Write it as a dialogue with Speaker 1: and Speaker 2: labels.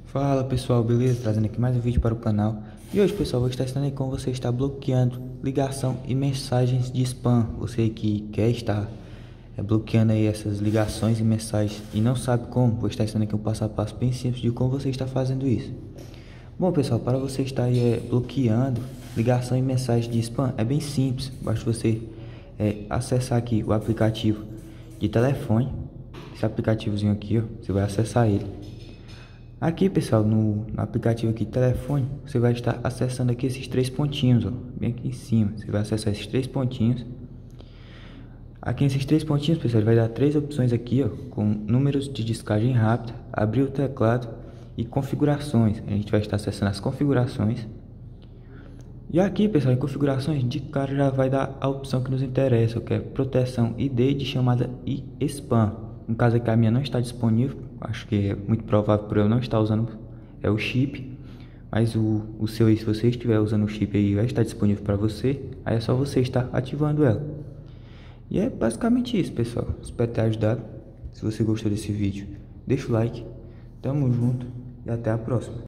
Speaker 1: Fala pessoal, beleza? Trazendo aqui mais um vídeo para o canal. E hoje pessoal, vou estar ensinando aí como você está bloqueando ligação e mensagens de spam. Você que quer estar bloqueando aí essas ligações e mensagens e não sabe como, vou estar ensinando aqui um passo a passo bem simples de como você está fazendo isso. Bom pessoal, para você estar aí bloqueando ligação e mensagem de spam é bem simples. Basta você acessar aqui o aplicativo de telefone. Esse aplicativozinho aqui, ó, você vai acessar ele. Aqui pessoal, no aplicativo aqui telefone, você vai estar acessando aqui esses três pontinhos, ó, bem aqui em cima. Você vai acessar esses três pontinhos. Aqui nesses três pontinhos, pessoal, ele vai dar três opções aqui, ó, com números de descagem rápida, abrir o teclado e configurações. A gente vai estar acessando as configurações. E aqui, pessoal, em configurações, de cara já vai dar a opção que nos interessa, que é proteção ID de chamada e spam. No caso aqui a minha não está disponível, acho que é muito provável por eu não estar usando o chip, mas o seu aí, se você estiver usando o chip aí, vai estar disponível para você, aí é só você estar ativando ela. E é basicamente isso, pessoal. Espero ter ajudado. Se você gostou desse vídeo, deixa o like, tamo junto e até a próxima.